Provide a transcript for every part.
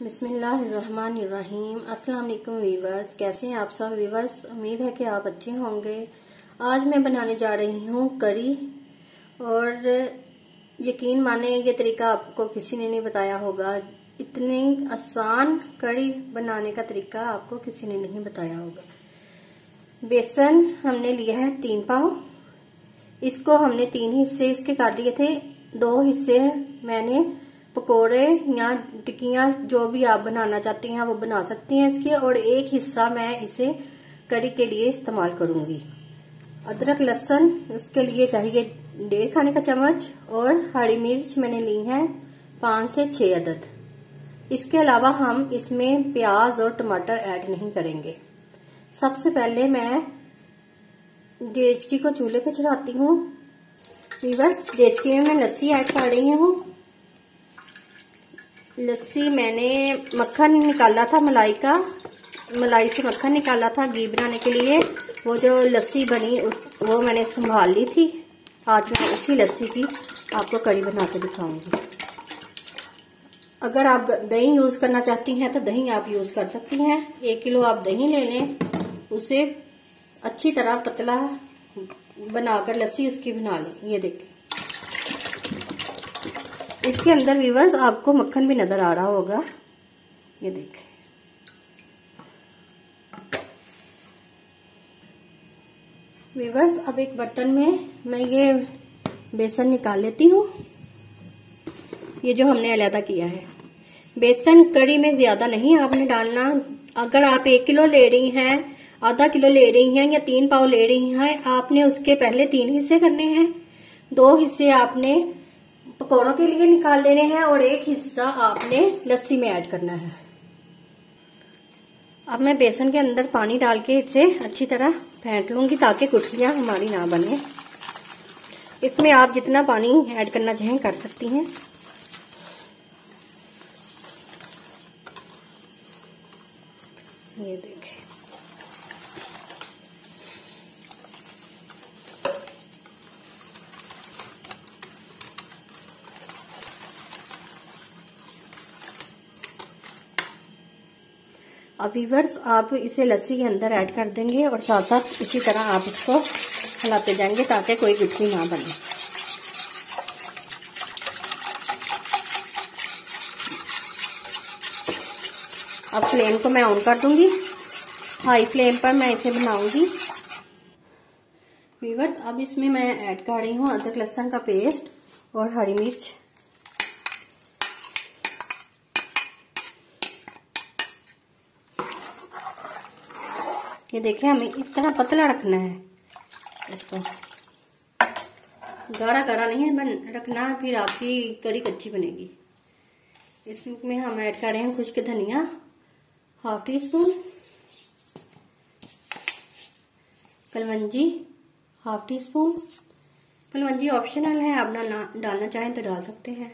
बिस्मिल्लाहिर्रहमानिर्रहीम। अस्सलाम वालेकुम वीवर्स, कैसे हैं आप सब वीवर्स। उम्मीद है कि आप अच्छे होंगे। आज मैं बनाने जा रही हूँ करी, और यकीन माने ये तरीका आपको किसी ने नहीं बताया होगा। इतनी आसान करी बनाने का तरीका आपको किसी ने नहीं बताया होगा। बेसन हमने लिया है 3 पाव। इसको हमने 3 हिस्से इसके काट लिए थे। 2 हिस्से मैंने पकोड़े या टिक्कियां जो भी आप बनाना चाहती हैं वो बना सकती हैं इसके, और 1 हिस्सा मैं इसे करी के लिए इस्तेमाल करूंगी। अदरक लहसुन इसके लिए चाहिए 1.5 खाने का चम्मच, और हरी मिर्च मैंने ली है 5 से 6 अदद। इसके अलावा हम इसमें प्याज और टमाटर ऐड नहीं करेंगे। सबसे पहले मैं देचकी को चूल्हे पे चढ़ाती हूँ। वीवर्स, देचकी में मैं लस्सी ऐड कर रही हूँ। लस्सी मैंने मक्खन निकाला था, मलाई से मक्खन निकाला था घी बनाने के लिए। वो जो लस्सी बनी वो मैंने संभाल ली थी। आज मैं उसी लस्सी की आपको करी बना के दिखाऊंगी। अगर आप दही यूज करना चाहती हैं तो दही आप यूज कर सकती हैं। 1 किलो आप दही ले लें, उसे अच्छी तरह पतला बनाकर लस्सी उसकी बना लें। ये देखिए, इसके अंदर वीवर्स आपको मक्खन भी नजर आ रहा होगा। ये देखिए, वीवर्स अब एक बर्तन में मैं ये बेसन निकाल लेती हूँ। ये जो हमने अलग किया है। बेसन कड़ी में ज्यादा नहीं आपने डालना। अगर आप 1 किलो ले रही हैं, आधा किलो ले रही हैं या 3 पाव ले रही हैं, आपने उसके पहले 3 हिस्से करने हैं। 2 हिस्से आपने पकौड़ों के लिए निकाल लेने हैं, और 1 हिस्सा आपने लस्सी में ऐड करना है। अब मैं बेसन के अंदर पानी डाल के इसे अच्छी तरह फेंट लूंगी ताकि गुठलियां हमारी ना बने। इसमें आप जितना पानी ऐड करना चाहें कर सकती हैं। ये देखें, अब वीवर्स आप इसे लस्सी के अंदर ऐड कर देंगे, और साथ साथ इसी तरह आप इसको हिलाते जाएंगे ताकि कोई गुठली ना बने। अब फ्लेम को मैं ऑन कर दूंगी। हाई फ्लेम पर मैं इसे बनाऊंगी। वीवर्स अब इसमें मैं ऐड कर रही हूँ अदरक लहसुन का पेस्ट और हरी मिर्च। ये देखिए, हमें इस तरह पतला रखना है इसको, गाढ़ा गाढ़ा नहीं रखना, फिर आपकी कड़ी कच्ची बनेगी। इसमें हम ऐड कर रहे हैं खुश्क धनिया 1/2 टीस्पून, कलवंजी 1/2 टीस्पून। कलवंजी ऑप्शनल है, आप डालना चाहें तो डाल सकते हैं।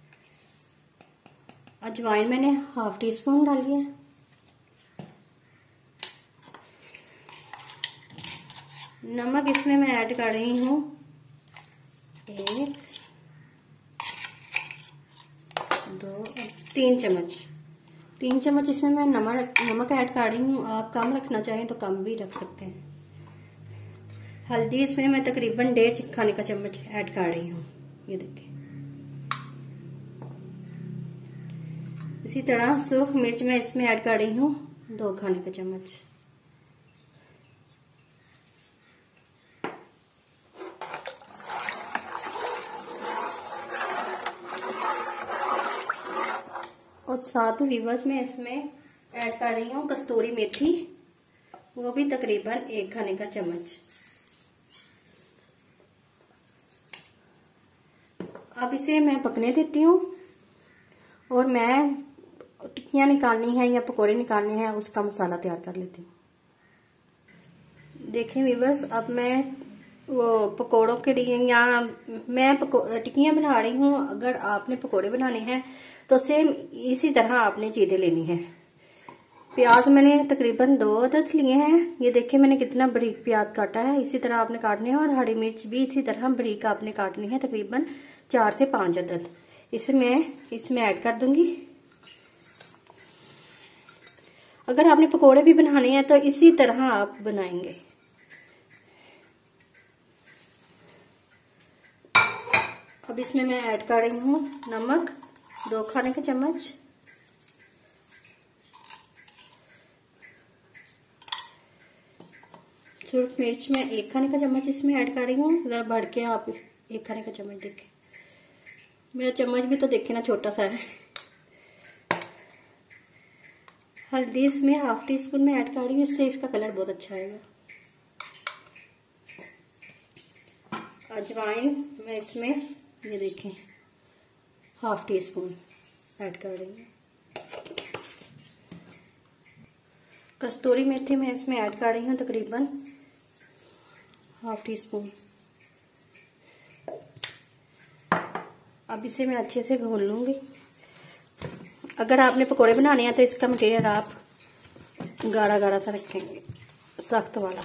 अजवाइन मैंने 1/2 टीस्पून डाली है। नमक इसमें मैं ऐड कर रही हूँ 1, 2, 3 चम्मच। 3 चम्मच इसमें मैं नमक ऐड कर रही हूँ। आप कम रखना चाहें तो कम भी रख सकते हैं। हल्दी इसमें मैं तकरीबन 1.5 खाने का चम्मच ऐड कर रही हूँ। ये देखिए, इसी तरह सुर्ख मिर्च मैं इसमें ऐड कर रही हूँ 2 खाने का चम्मच। और साथ ही वीवर्स में इसमें ऐड कर रही हूँ कस्तूरी मेथी, वो भी तकरीबन 1 खाने का चम्मच। अब इसे मैं पकने देती हूँ, और मैं टिक्कियां निकालनी है या पकोड़े निकालने हैं उसका मसाला तैयार कर लेती हूँ। देखें वीवर्स, अब मैं वो पकोड़ों के लिए या मैं टिक्कियां बना रही हूँ। अगर आपने पकोड़े बनाने हैं तो सेम इसी तरह आपने चीजें लेनी है। प्याज मैंने तकरीबन 2 अदद लिए हैं। ये देखिए, मैंने कितना बारीक प्याज काटा है। इसी तरह आपने काटने हैं, और हरी मिर्च भी इसी तरह बारीक आपने काटनी है, तकरीबन 4 से 5 अदद। इसे मैं इसमें ऐड कर दूंगी। अगर आपने पकोड़े भी बनाने हैं तो इसी तरह आप बनाएंगे। अब इसमें मैं ऐड कर रही हूँ नमक 2 खाने के चम्मच, सुरख मिर्च में 1 खाने का चम्मच इसमें ऐड कर रही हूँ। जरा बढ़ के आप 1 खाने का चम्मच देखें, मेरा चम्मच भी तो देखे ना छोटा सा है। हल्दी इसमें ½ टीस्पून में ऐड कर रही हूँ, इससे इसका कलर बहुत अच्छा आएगा। अजवाइन मैं इसमें ये देखें ½ टीस्पून ऐड कर रही हूँ। कस्तूरी मेथी मैं इसमें ऐड कर रही हूँ तकरीबन ½ टीस्पून। अब इसे मैं अच्छे से घोल लूंगी। अगर आपने पकोड़े बनाने हैं तो इसका मटेरियल आप गाढ़ा गाढ़ा सा रखेंगे, सख्त वाला।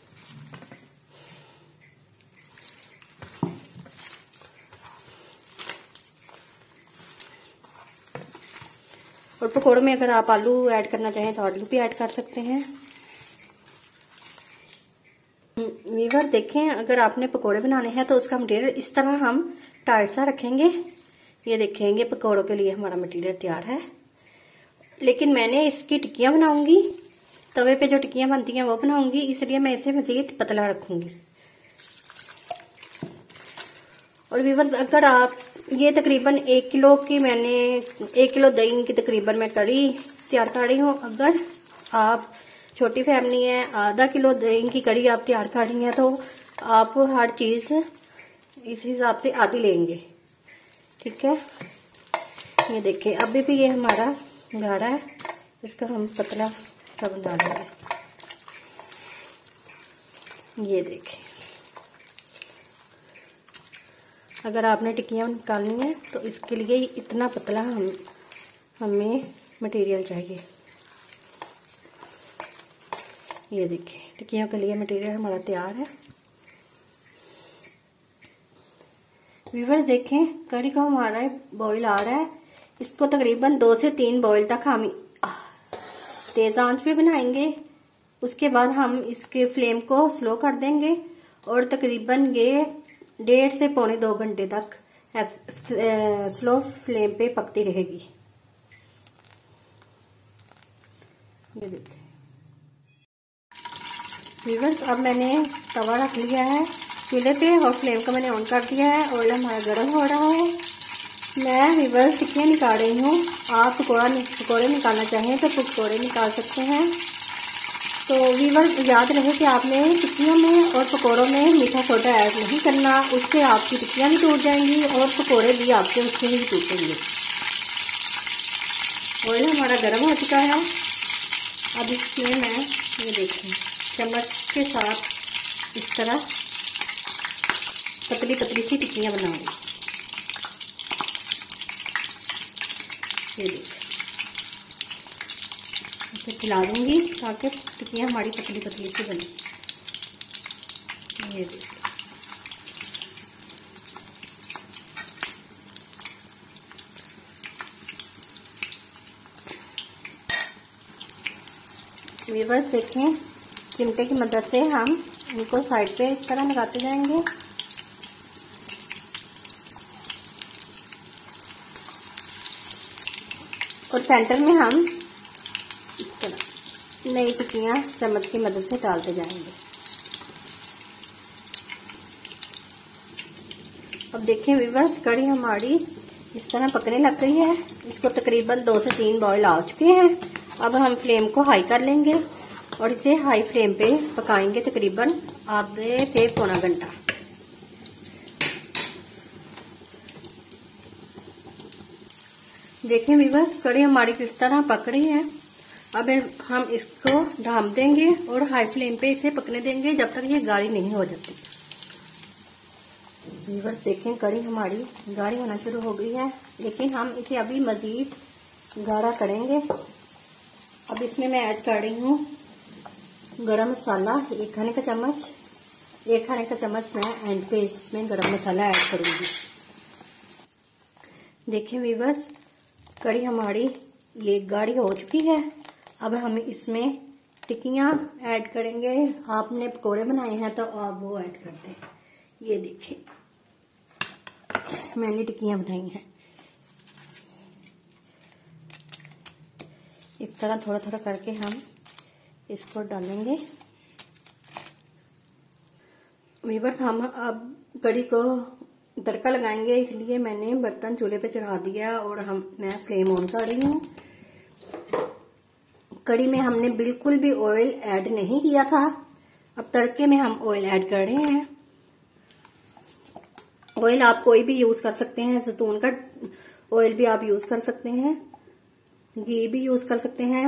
और पकोड़ों में अगर आप आलू ऐड करना चाहें तो आलू भी ऐड कर सकते हैं। वीवर देखें, अगर आपने पकोड़े बनाने हैं तो उसका मटेरियल इस तरह हम टाइट सा रखेंगे। ये देखेंगे पकोड़ों के लिए हमारा मटेरियल तैयार है। लेकिन मैंने इसकी टिक्कियां बनाऊंगी, तवे पे जो टिक्कियां बनती हैं वो बनाऊंगी, इसलिए मैं इसे मजीद पतला रखूंगी। और वीवर अगर आप ये तकरीबन 1 किलो की मैंने 1 किलो दही की तकरीबन मैं कड़ी तैयार कर रही हूँ। अगर आप छोटी फैमिली है, ½ किलो दही की कड़ी आप तैयार कर रही हैं तो आप हर चीज इस हिसाब से आधी लेंगे, ठीक है। ये देखिए अभी भी ये हमारा गाढ़ा है, इसका हम पतला सा बना लेंगे। ये देखिए, अगर आपने टिक्कियां निकालनी है तो इसके लिए इतना पतला हमें मटेरियल चाहिए। ये देखिए टिक्कियों के लिए मटेरियल हमारा तैयार है। व्यूअर्स देखें, कड़ी का हमारा बॉईल आ रहा है। इसको तकरीबन 2 से 3 बॉईल तक हम तेज आंच पे बनाएंगे। उसके बाद हम इसके फ्लेम को स्लो कर देंगे और तकरीबन ये 1.5 से पौने 2 घंटे तक स्लो फ्लेम पे पकती रहेगी। ये देखिए व्यूअर्स, अब मैंने तवा रख लिया है चूल्हे पे और फ्लेम को मैंने ऑन कर दिया है। ऑयल हमारा गर्म हो रहा है। मैं व्यूअर्स टिक्कियां निकाल रही हूँ। आप पकौड़े निकालना चाहें तो पकौड़े निकाल सकते हैं। तो व्यूअर्स याद रहे कि आपने टिक्कियों में और पकौड़ों में मीठा सोडा ऐड नहीं करना, उससे आपकी टिक्कियां भी टूट जाएंगी और पकौड़े भी आपके उससे ही टूटेंगे। ऑयल हमारा गर्म हो चुका है। अब इसमें मैं ये देखें चम्मच के साथ इस तरह पतली पतली सी टिक्कियां बनाऊंगी। ये देखिए इसे खिला दूंगी ताकि टिक्कियां हमारी पतली पतली सी बने। ये देखिए व्यूअर्स देखें, चिमटे की मदद से हम इनको साइड पे इस तरह लगाते जाएंगे। और सेंटर में हम इस तरह नई टिक्कियां चम्मच की मदद से डालते जाएंगे। अब देखिए व्यूअर्स, कड़ी हमारी इस तरह पकने लग गई है। इसको तकरीबन 2 से 3 बॉईल आ चुके हैं। अब हम फ्लेम को हाई कर लेंगे और इसे हाई फ्लेम पे पकाएंगे तकरीबन आधे से पौना घंटा। देखें व्यूअर्स, कड़ी हमारी किस तरह पक रही है। अब हम इसको ढाँप देंगे और हाई फ्लेम पे इसे पकने देंगे जब तक ये गाढ़ी नहीं हो जाती। व्यूअर्स देखें, कड़ी हमारी गाढ़ी होना शुरू हो गई है, लेकिन हम इसे अभी मजीद गाढ़ा करेंगे। अब इसमें मैं ऐड कर रही हूँ गरम मसाला 1 खाने का चम्मच। 1 खाने का चम्मच मैं एंड पे इसमें गरम मसाला ऐड करूंगी। देखिए व्यूअर्स, कड़ी हमारी ये गाढ़ी हो चुकी है। अब हम इसमें टिक्कियाँ ऐड करेंगे। आपने पकोड़े बनाए हैं तो आप वो ऐड कर दें। ये देखिए मैंने टिक्कियाँ बनाई हैं। इस तरह थोड़ा थोड़ा करके हम इसको डालेंगे। वीवर्स हम अब कड़ी को तड़का लगाएंगे, इसलिए मैंने बर्तन चूल्हे पे चढ़ा दिया और मैं फ्लेम ऑन कर रही हूँ। कड़ी में हमने बिल्कुल भी ऑयल ऐड नहीं किया था। अब तड़के में हम ऑयल ऐड कर रहे हैं। ऑयल आप कोई भी यूज कर सकते हैं, जैतून का ऑयल भी आप यूज कर सकते हैं, घी भी यूज कर सकते हैं।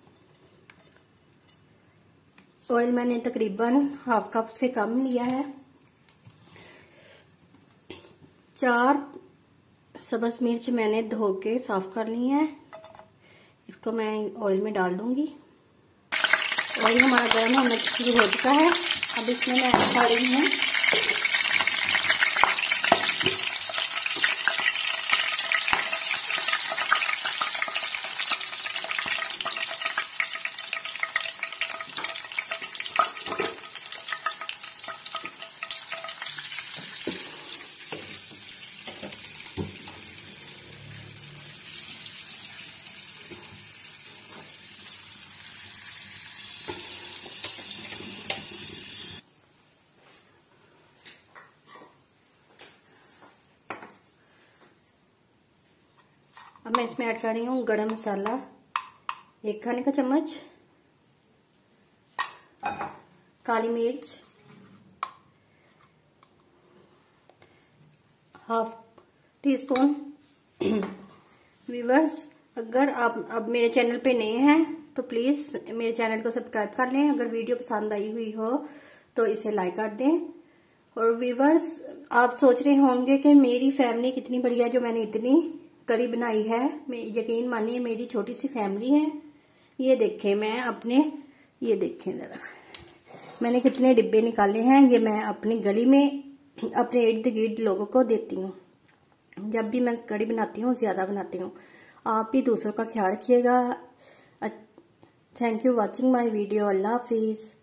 ऑयल मैंने तकरीबन हाफ कप से कम लिया है। 4 सब्ज मिर्च मैंने धो के साफ कर ली है। इसको मैं ऑयल में डाल दूंगी। ऑयल हमारा गर्म होना शुरू हो चुका है। अब इसमें मैं ऐड कर रही हूँ अब मैं इसमें ऐड कर रही हूँ गरम मसाला 1 खाने का चम्मच, काली मिर्च ½ टीस्पून। व्यूअर्स, अगर आप अब मेरे चैनल पे नए हैं तो प्लीज मेरे चैनल को सब्सक्राइब कर लें। अगर वीडियो पसंद आई हुई हो तो इसे लाइक कर दें। और व्यूअर्स, आप सोच रहे होंगे कि मेरी फैमिली कितनी बढ़िया जो मैंने इतनी कड़ी बनाई है। यकीन मानिए मेरी छोटी सी फैमिली है। ये देखें ये देखें जरा मैंने कितने डिब्बे निकाले हैं। ये मैं अपनी गली में अपने इर्द गिर्द लोगों को देती हूँ। जब भी मैं कड़ी बनाती हूँ ज्यादा बनाती हूँ। आप भी दूसरों का ख्याल रखिएगा। Thank you watching my video. अल्लाह हाफिज।